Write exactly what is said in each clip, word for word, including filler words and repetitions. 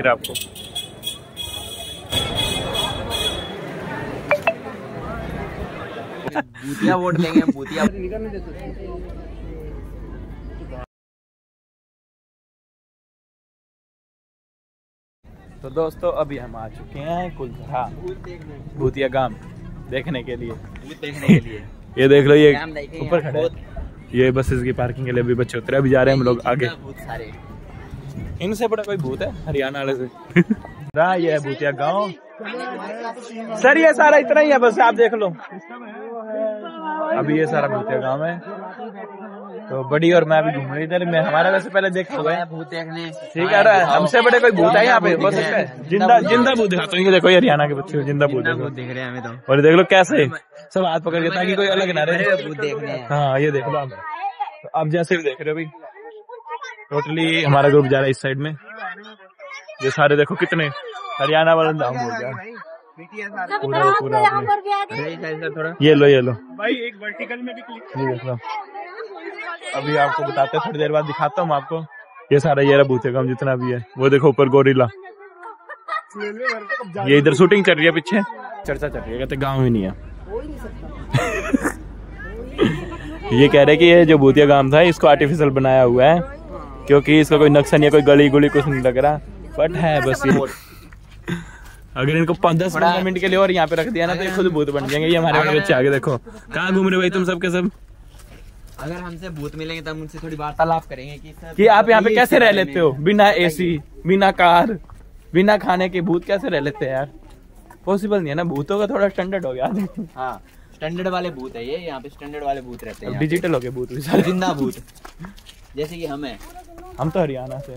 रहा है आपको। भूतिया वोट देंगे, भूतिया। तो दोस्तों अभी हम आ चुके हैं कुलधरा भूतिया गांव देखने के लिए देखने के लिए ये देख लो, ये ऊपर खड़े हैं। ये बसेस की पार्किंग के लिए अभी बच्चे उतरे, अभी जा रहे हैं हम लोग आगे। इनसे बड़ा कोई भूत है हरियाणा वाले से। रहा ये है भूतिया गांव। सर ये सारा इतना ही है, बस आप देख लो। अभी ये सारा भूतिया गांव है। तो बड़ी और मैं अभी घूम रही इधर में, हमारा वैसे पहले देखे हुए हैं भूत देखने। ठीक है रहा है, हमसे बड़े कोई भूत है यहाँ पे, हो सकता है जिंदा जिंदा भूत दिखाता हूँ। ये देखो ये हरियाणा के बच्चे जिंदा भूत दिख रहे हैं हमें तो। और देख लो कैसे सब हाथ पकड़ के, ताकि कोई अलग ना रहे। भूत देखने। हाँ ये देख लो आप, तो आप जैसे भी देख रहे हो भाई, टोटली हमारा ग्रुप जा रहा है इस साइड में। ये सारे देखो कितने हरियाणा वाले धाम हो गया पूरा पूरा। ये लो ये लो भाई, एक वर्टिकल में भी क्लिक। ये देख लो, अभी आपको बताते हैं, थोड़ी देर बाद दिखाता हूँ आपको। ये सारा ये रहा भूतिया गांव जितना भी है। वो देखो ऊपर गोरिल्ला, ये इधर शूटिंग चल रही है, पीछे चर्चा चल रही है, कहते गांव ही नहीं है। ये कह रहे कि ये जो भूतिया गांव था इसको आर्टिफिशियल बनाया हुआ है, क्योंकि इसका कोई नक्शा नहीं है, कोई गली गुली कुछ नहीं लग रहा, बट है बस ये। अगर इनको पाँच दस पंद्रह मिनट के लिए और यहाँ पे रख दिया ना तो ये खुद भूत बन जाएंगे। ये हमारे वाले बच्चे आगे देखो कहाँ घूम रहे भाई तुम सब के सब। अगर हमसे भूत मिलेंगे तब उनसे थोड़ी वार्तालाप करेंगे कि सर कि आप यहाँ पे कैसे रह लेते हो बिना एसी, बिना कार, बिना खाने के। भूत कैसे रह लेते हैं यार, पॉसिबल नहीं है ना। भूतों का थोड़ा स्टैंडर्ड हो गया। हाँ स्टैंडर्ड वाले भूत है ये, यहाँ पे स्टैंडर्ड वाले भूत रहते हैं। डिजिटल हो गए भूत, जिंदा भूत जैसे कि हम हैं। हम तो हरियाणा से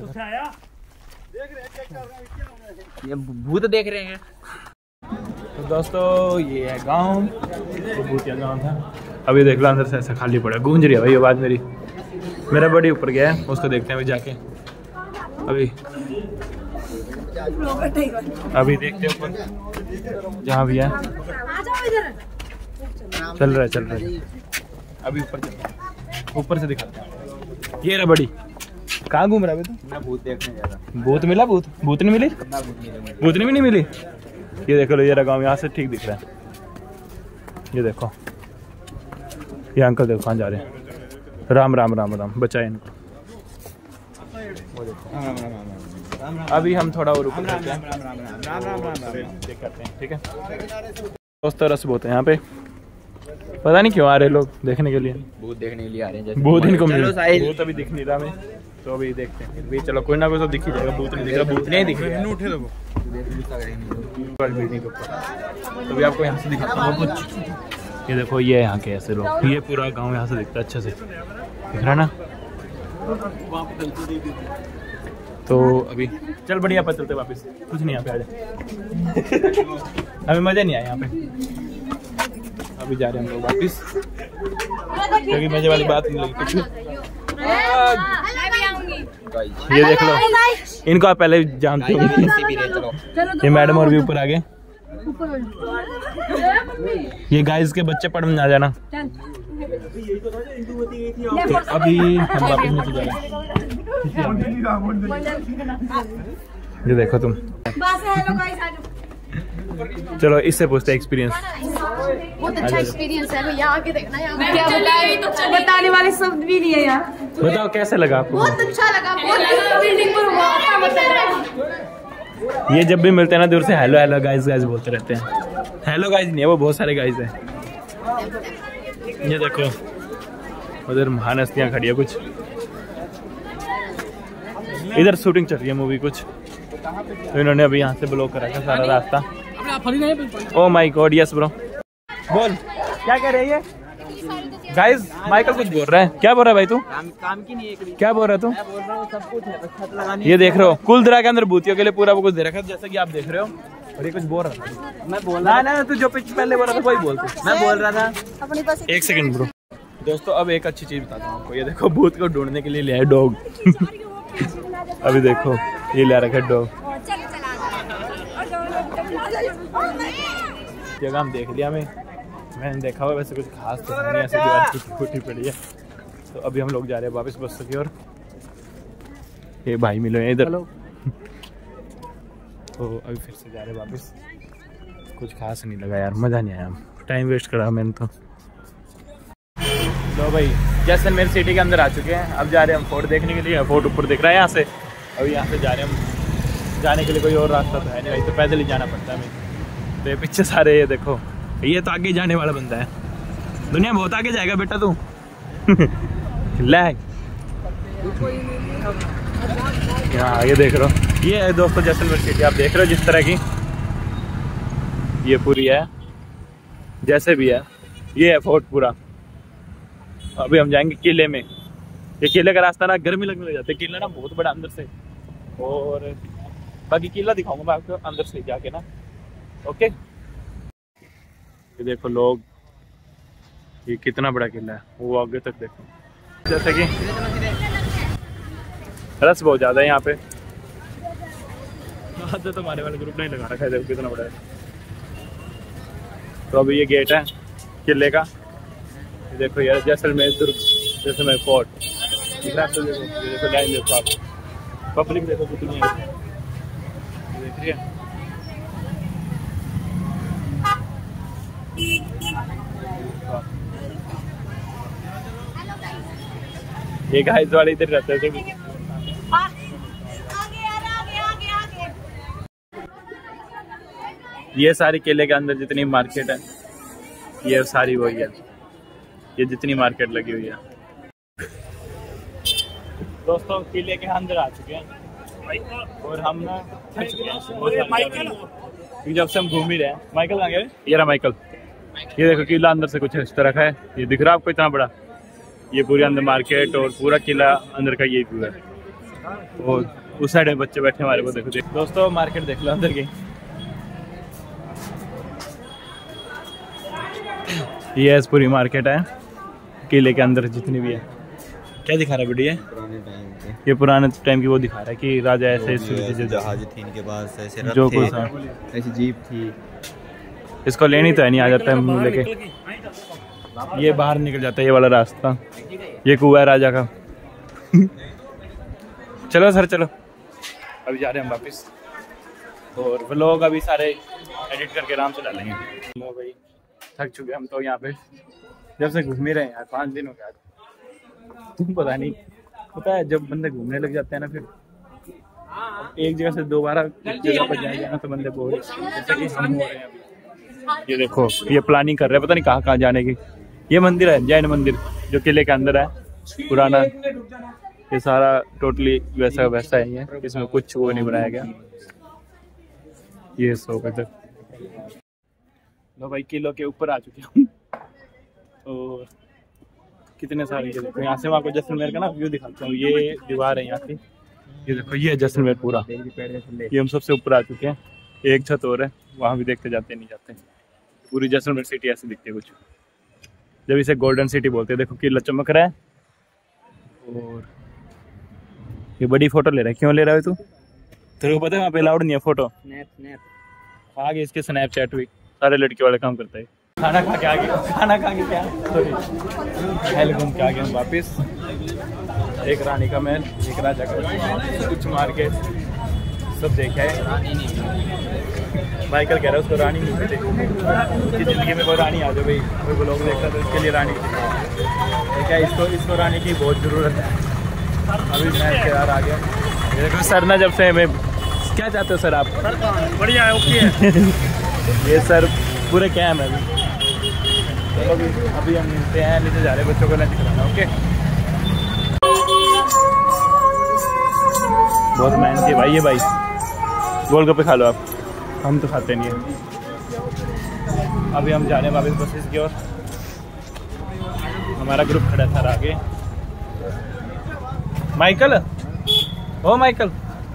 ये भूत देख रहे हैं। तो दोस्तों ये है गांव, तो भूतिया गांव था। अभी देख लो अंदर से ऐसा खाली पड़ा, गूंज रही है भाई आवाज मेरी। मेरा बड़ी ऊपर गया है, उसको देखते हैं अभी जाके। अभी अभी देखते हैं ऊपर जहाँ भी है, चल रहा है चल रहा है। अभी ऊपर चल रहा है, ऊपर से दिखाते हैं। ये रहा बड़ी, कहाँ घूम रहा है तू? मैं भूत देखने जा रहा। भूत मिला? भूत भूत नहीं मिली, भूत नहीं मिली। ये देखो ये रहा गाँव, यहाँ से ठीक दिख रहा है। ये देखो ये अंकल देखो कहाँ जा रहे हैं। राम राम राम राम, बचाए इनको। अभी हम थोड़ा और ऊपर चलते हैं, चेक करते हैं, ठीक है दोस्तों। रस बहुत है यहाँ पे, पता नहीं क्यों आ रहे लोग देखने के लिए। भूत देखने के लिए आ रहे हैं। भूत इनको मिले, भूत अभी दिख नहीं रहा हमें, तो अभी देखते हैं। फिर भी चलो कोई ना कोई तो दिख ही जाएगा। भूत नहीं दिख रहा, भूत नहीं दिख रहा। उठे तो अभी आपको यहाँ से दिखाता हूँ कुछ। ये देखो ये यहाँ के ऐसे लोग, ये पूरा गांव यहाँ से दिखता है अच्छे से, दिख रहा ना। तो अभी चल बढ़िया पर चलते वापस, कुछ नहीं यहाँ पे आ जाए। हमें मजा नहीं आया यहाँ पे। अभी जा रहे हैं हम लोग वापस, क्योंकि मजे वाली बात नहीं लगी कुछ। ये देख लो, इनको आप पहले जानते हो। ये मैडम और भी ऊपर आ गए। ये गाइस के बच्चे पढ़ में आ जाना। तो अभी हम वापस नीचे जा रहे हैं। ये देखो तुम, चलो इससे पूछते हैं एक्सपीरियंस। बहुत अच्छा एक्सपीरियंस है भैया, आके देखना। यहाँ क्या बताए, तो बताने वाले शब्द भी नहीं है यार। बताओ कैसे लगा आपको? बहुत अच्छा लगा, बहुत बिल्डिंग पर हुआ। ये जब भी मिलते हैं ना दूर से हेलो हेलो गाइस गाइस बोलते रहते हैं। हेलो गाइस नहीं है वो, बहुत सारे गाइस हैं। ये देखो उधर महान हस्तियाँ खड़ी है कुछ, इधर शूटिंग चल रही है मूवी कुछ, तो इन्होंने अभी यहाँ से ब्लॉक करा था सारा रास्ता। Oh my god, yes bro. बोल क्या कह रही है गाइस? माइकल कुछ बोल रहा है, क्या बोल रहा है भाई तू? काम, काम की नहीं है, क्या बोल रहा है तू? मैं बोल रहा हूँ सब कुछ है, बस छत लगानी। ये देख रहे हो कुलधरा के अंदर भूतियों के लिए पूरा वो कुछ दे रखा है, जैसा कि आप देख रहे हो। और ये कुछ बोल रहा था, मैं बोल रहा ना तू जो पिच पहले बोल रहा था वही बोल तू। मैं बोल रहा था। एक सेकंड ब्रो। दोस्तों अब एक अच्छी चीज बताता हूँ आपको। ये देखो भूत को ढूंढने के लिए लिया है डॉग। अभी देखो ये ले रखा है डॉग। जगह हम देख लिया, हमें मैंने देखा हुआ वैसे कुछ खास तो नहीं, ऐसे दीवार टूटी फूटी पड़ी है। तो अभी हम लोग जा रहे हैं वापस बस की ओर। ये भाई मिले हैं इधर। तो अभी फिर से जा रहे वापस। कुछ खास नहीं लगा यार, मज़ा नहीं आया, टाइम वेस्ट करा मैंने तो। लो भाई जैसलमेर सिटी के अंदर आ चुके हैं। अब जा रहे हैं हम फोर्ट देखने के लिए। फोर्ट ऊपर दिख रहा है यहाँ से। अभी यहाँ से जा रहे हैं हम। जाने के लिए कोई और रास्ता तो है नहीं, तो पैदल ही जाना पड़ता है हमें। तो ये पीछे सारे ये देखो, ये तो आगे जाने वाला बंदा है। दुनिया बहुत आगे जाएगा बेटा तू। लैग यहाँ ये देख रहे हो, ये है दोस्तों जैसलमेर सिटी। आप देख रहे हो जिस तरह की ये पूरी है, जैसे भी है ये है फोर्ट पूरा। अभी हम जाएंगे किले में। ये किले का रास्ता ना गर्मी लगने लग जाता है, किला ना बहुत बड़ा अंदर से। और बाकी किला दिखाऊंगा मैं आपको अंदर से जाके ना। ओके ये देखो लोग, ये कितना बड़ा किला है, वो आगे तक देखो। जैसे कि रस बहुत ज्यादा है यहाँ पे। तो हमारे वाले ग्रुप ने लगा रखा है, देखो कितना बड़ा है। तो अभी ये गेट है किले का। देखो यार जैसलमेर दुर्ग, जैसलमेर फोर्ट। देखो ये देखो लाइन देखो आप, पब्लिक देखो कितनी है, देख रही है। ये गाइस वाले इधर रहते थे। ये सारी किले के अंदर जितनी मार्केट है, ये सारी वही है। ये जितनी मार्केट लगी हुई है। दोस्तों किले के अंदर आ चुके हैं और हम ना थक चुके हैं जब से हम घूम ही रहे हैं। माइकल कहाँ गए? ये रहा माइकल। ये देखो किला अंदर से कुछ इस तरह का है। ये दिख रहा है आपको इतना बड़ा? ये पूरे अंदर मार्केट और पूरा किला अंदर का यही पूरा है। और उस साइड में बच्चे बैठे हमारे को देखो देख। दोस्तों मार्केट देख लो अंदर की। ये पूरी मार्केट है किले के अंदर जितनी भी है। क्या दिखा रहा है वीडियो? पुराने टाइम के, ये पुराने टाइम की वो दिखा रहा है कि राजा ऐसे ऐसे जहाज थी इनके पास, ऐसे रथ जो थे, कुछ ऐसी जीप थी। इसको लेनी तो है नहीं, आ जाता है मुंह लेके। ये बाहर निकल जाता है ये वाला रास्ता। ये कुआं है राजा का। चलो सर चलो, अभी जा रहे हैं हम वापस। और व्लॉग अभी सारे एडिट करके आराम से डालेंगे। लो भाई थक चुके हम तो यहाँ पे, जब से घूम ही रहे हैं यार। पाँच दिन हो गया। तुम पता नहीं, पता है जब बंदे घूमने लग जाते हैं ना, फिर एक जगह से दोबारा जगह पर जाएंगे ना तो बंदे बोर। जैसे कि हम हो रहे हैं अभी। ये देखो ये प्लानिंग कर रहे हैं, पता नहीं कहाँ कहाँ जाने की। ये मंदिर है जैन मंदिर जो किले के अंदर है पुराना। ये सारा टोटली वैसा वैसा है, ये इसमें कुछ वो नहीं बनाया गया। ये सो तक लो भाई किलो के ऊपर आ चुके हम। और कितने सारे ये देखो, यहाँ से वहाँ को जैसलमेर का ना व्यू दिखाता हूँ। ये दीवार है यहाँ की, ये देखो ये जैसलमेर पूरा। ये हम सबसे ऊपर आ चुके हैं। एक छत और है, वहाँ भी देखते जाते नहीं जाते। पूरी जैसलमेर सिटी ऐसे दिखती है कुछ, जब इसे गोल्डन सिटी बोलते हैं। देखो किला चमक रहा है। और ये बड़ी फोटो ले रहा है। क्यों ले रहा है तू? तेरे को पता है वहाँ पे अलाउड नहीं है फोटो। स्नैप स्नैप आगे इसके स्नैपचैट हुई, सारे लड़के वाले काम करते हैं। खाना खा के आगे, खाना खा के क्या सॉरी महल घूम के आगे हम वापस। एक रानी का महल, एक राजा का, कुछ मार्केट सब देखा है। माइकल कह रहा है उसको रानी नहीं मिले। उसकी ज़िंदगी में कोई रानी आ जाए भाई, कोई लोग देखता तो इसके लिए रानी ठीक है। इसको इसको रानी की बहुत ज़रूरत है। अभी मैं यार आ गया। देखो सर ना, जब से मैं क्या चाहते हो सर आप? बढ़िया है, ओके है। ये सर पूरे कैम है अभी। चलो अभी अभी हम मिलते हैं, नीचे जा रहे हैं बच्चों को लंच कराना। ओके बहुत मेहनती है भाई ये भाई। गोलगप्पे खा लो आप, हम तो खाते नहीं है। अभी हम जा रहे हैं वापस बसेस की ओर। हमारा ग्रुप खड़ा था आगे। माइकल, ओ माइकल,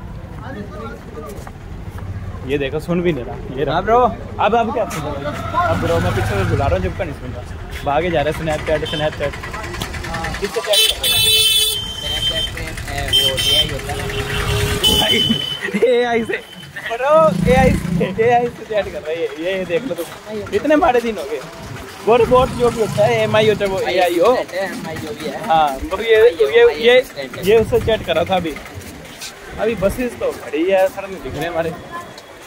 ये देखो सुन भी नहीं रहा। ये रहा ब्रो। अब अब क्या सुन रहा? अब ब्रो मैं पीछे से बुला रहा हूँ, जब का नहीं सुन रहा। भागे जा रहे स्नैपचैट स्नैपचैट किससे चैट कर रहे हैं? वो एआई होता है ना, एआई से ब्रो, एआई से एआई से चैट कर रहा है। ये ये देख लो तुम, इतने माड़े दिन हो गए। वो बोट जो भी होता है एम आई होता है, वो ए आई हो। हाँ तो ये ये ये ये उससे चैट कर रहा था। अभी अभी बसेस तो खड़ी है, सर में दिख रहे हैं हमारे।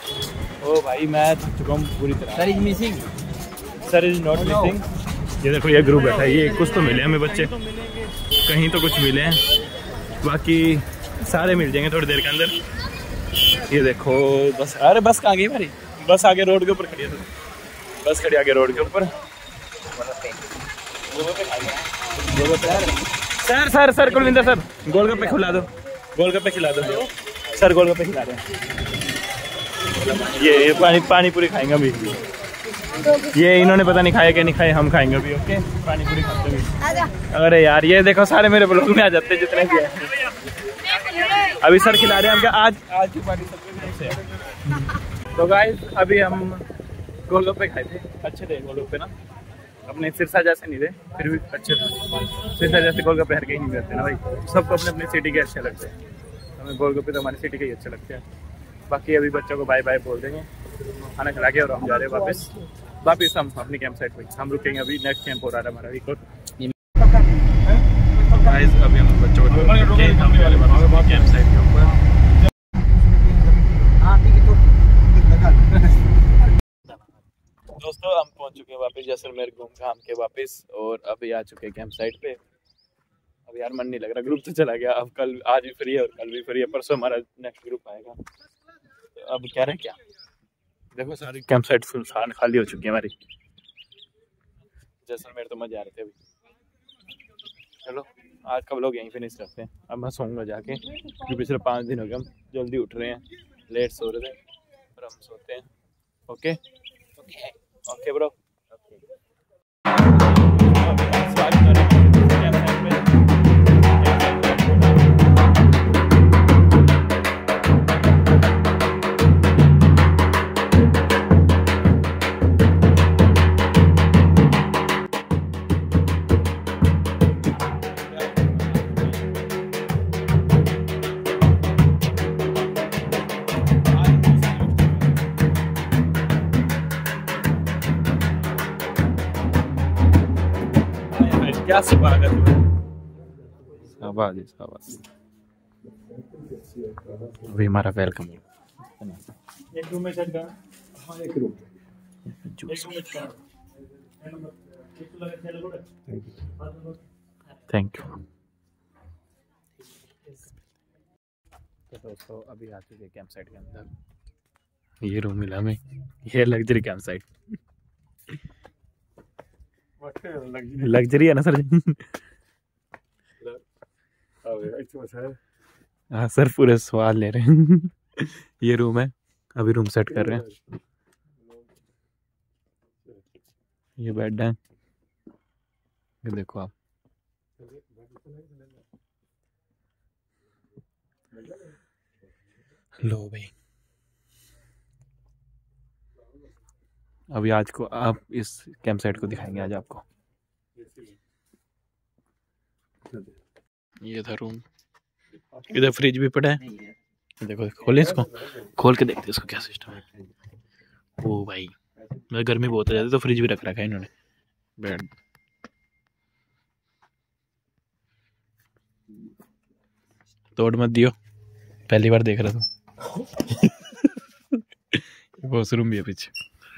ओ भाई मैं थक चुका हूँ पूरी तरह। Sir is missing, sir is not missing. ये देखो ये ग्रुप बैठा है, ये कुछ तो मिले हमें बच्चे, कहीं तो कुछ मिले हैं, बाकी सारे मिल जाएंगे थोड़ी देर के अंदर। ये देखो बस, अरे बस कहाँ गई हमारी, बस आगे रोड के ऊपर खड़ी है, तो बस खड़ी आगे रोड के ऊपर। Sir sir sir Kulwinder sir golgappe खिला दो, गोलगप्पे खिला दो सर, गोलगप्पे खिला रहे हैं। ये ये पानी पानी पूरी खाएंगे अभी, ये इन्होंने पता नहीं खाया क्या नहीं खाया, हम खाएंगे अभी। ओके पानी पूरी खाते हुए। अरे यार ये देखो सारे मेरे ब्लॉग में आ जाते हैं जितने भी हैं। अभी सर खिला रहे हैं हमको, आज आज की पार्टी सबसे है। तो गाइस अभी हम गोलगप्पे खाए थे, अच्छे थे गोलगप्पे ना, अपने सिरसा जैसे नहीं थे फिर भी अच्छे थे। सिरसा जैसे गोलगप्पे हर कहीं नहीं मिलते ना भाई, सबको अपने अपने सिटी के अच्छे लगते हैं, हमें गोलगप्पे तो हमारी सिटी के ही अच्छे लगते हैं। बाकी अभी बच्चों को बाय बाय बोल देंगे, खाना खिला के, और हम जा रहे हैं वापस वापस हम अपनी कैंप साइट पे। हम रुकेंगे अभी, नेक्स्ट कैंप हो रहा है हमारा एक और। गाइस अभी हम बच्चों को कैंप साइट के ऊपर। दोस्तों हम पहुंच चुके हैं वापस जैसलमेर घूम घाम के वापस, और अभी आ चुके हैं कैंप साइट पे। अब यार मन नहीं लग रहा, ग्रुप तो चला गया, अब कल आज भी फ्री है और कल भी फ्री है, परसों हमारा नेक्स्ट ग्रुप आएगा। तो अब क्या रहे क्या, देखो सारी कैंप साइट सुनसान खाली हो चुकी है हमारी। जैसलमेर तो मजा आ रहे थे अभी। चलो आज का व्लॉग यहीं फिनिश करते हैं, अब मैं सोऊंगा जाके, क्योंकि पिछले पाँच दिन हो गए हम जल्दी उठ रहे हैं, लेट सो रहे थे, और हम सोते हैं। Okay okay bro. क्या स्वागत है, शाबाश शाबाश। अभी हमारा वेलकम एक रूम में सेट का, हां एक रूम थैंक यू। तो दोस्तों अभी आ चुके कैंप साइट के अंदर, ये रूम मिला हमें, ये लग्जरी कैंप साइट, लग्जरी है ना सर। हाँ सर पूरे स्वाद ले रहे हैं। ये रूम है, अभी रूम सेट कर रहे हैं, ये बेड है, ये देखो आप। लो भाई अभी आज को आप इस कैंप साइट को दिखाएंगे आज आपको। ये था रूम, इधर फ्रिज भी पड़ा है, देखो खोले इसको, खोल के देखते इसको क्या सिस्टम है। ओ भाई मैं गर्मी बहुत हो जाती तो फ्रिज भी रख रखा है इन्होंने। बेड तोड़ मत दियो, पहली बार देख रहा था। वॉशरूम भी है पीछे।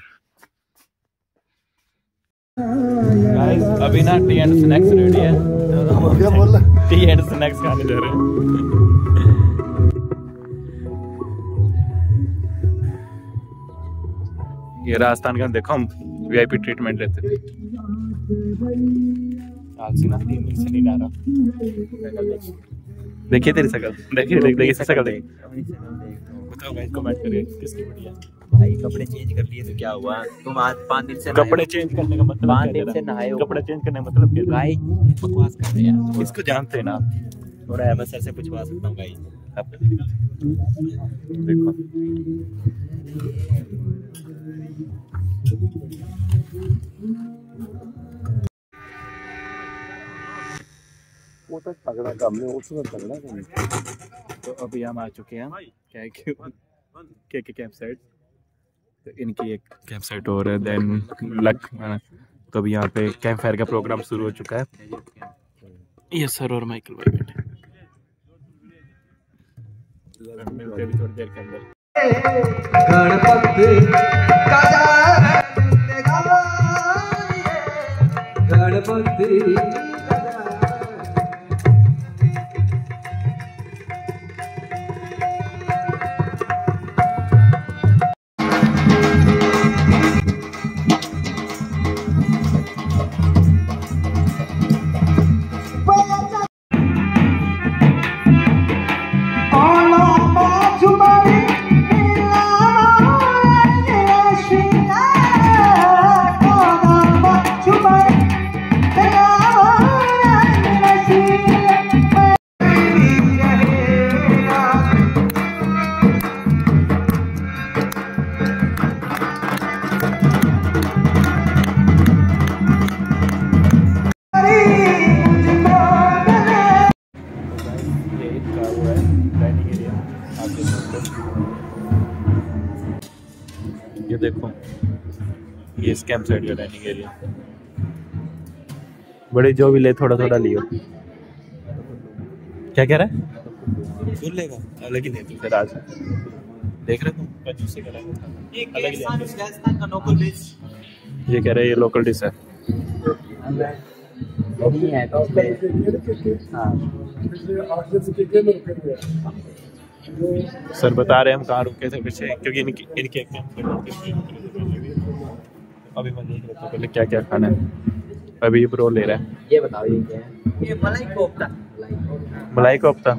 गाइस अभी ना टी एंड स्नैक्स रेडी है, क्या बोल रहा, टी एंड स्नैक्स खाने जा रहे हैं। ये राजस्थान का देखो हम वीआईपी ट्रीटमेंट लेते थे। आलसी ना तीन दिन से नहीं डाला, देखिए तेरी शकल, देखिए देख देखिए शकल देख, बताओ गाइस कमेंट करिए किसकी बढ़िया। भाई कपड़े चेंज कर लिए तो क्या हुआ, तुम आज पाँच दिन से कपड़े चेंज करने का मतलब पाँच दिन से नहाए हो, कपड़े चेंज करने का मतलब क्या? भाई बकवास कर रहे हैं, इसको जानते हैं ना, थोड़ा है मैं सर से पूछवा सकता हूँ भाई। देखो वो तो तगड़ा काम है, उसमें तगड़ा काम है। तो अभी हम आ चुके हैं क्या है कि के के कैंप साइट, तो इनकी एक कैंप साइट और है, देन लक। तो अभी यहाँ पे कैंप फायर का प्रोग्राम शुरू हो चुका है। ये सर और माइकल भाई बैठे, मिलते हैं थोड़ी देर के अंदर। गणपति गणपति ये देखो, ये कैंप साइड का डाइनिंग एरिया। बड़े जो भी ले थोड़ा थोड़ा लियो। क्या कह रहा है? सुन लेगा अलग ही नहीं फिर आज देख रहे तुम कंजूस से करा ये राजस्थान का लोकल डिश। ये कह रहे हैं ये लोकल डिश है। नहीं है तो हाँ सर बता रहे हैं हम कहाँ रुके थे पीछे, क्योंकि इनकी इनके अभी मैं देख रहा था पहले क्या क्या खाना है। अभी ये ब्रो ले रहा है। ये बताओ ये क्या है? ये मलाई कोफ्ता। मलाई कोफ्ता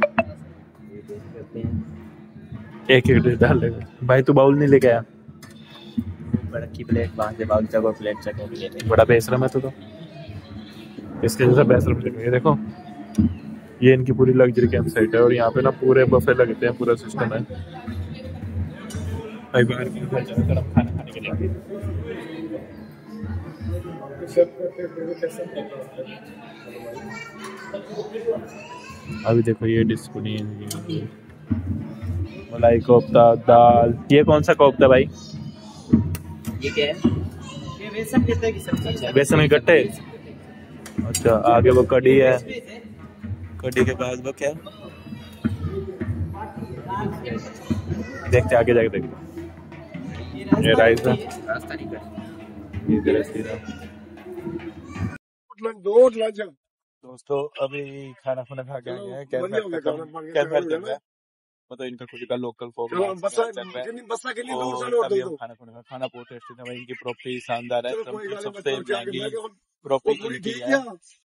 एक एक डिश डाल देगा भाई। तू बाउल नहीं लेके आया? बड़ा की प्लेट वहाँ से बाउल चको प्लेट चको भी लेते। बड़ा बेशरम है तू तो। इसके जैसा बेशरम देखो। ये देखो ये इनकी पूरी लग्जरी कैंप साइट है और यहाँ पे ना पूरे बफे लगते हैं, पूरा सिस्टम है। भाई बाहर की तरफ खाना खाने के लिए अभी देखो ये डिश बनी है मलाई कोफ्ता दाल। ये कौन सा कोफ्ता भाई? ये क्या है? ये बेसन गट्टे की सब्जी है। बेसन के गट्टे। अच्छा आगे वो कढ़ी है। कढ़ी के बाद वो क्या? देखते आगे जाके देखते। ये राइस है। दोस्तों अभी खाना खुना खा के आए हैं। कैंप चल रहा है, मतलब इनका खुद का लोकल फोक चल रहा है। और अभी हम खाना खुना खाना बहुत टेस्टी था भाई। इनकी प्रॉपर्टी शानदार है, सबसे महंगी प्रॉपर्टी इनकी है।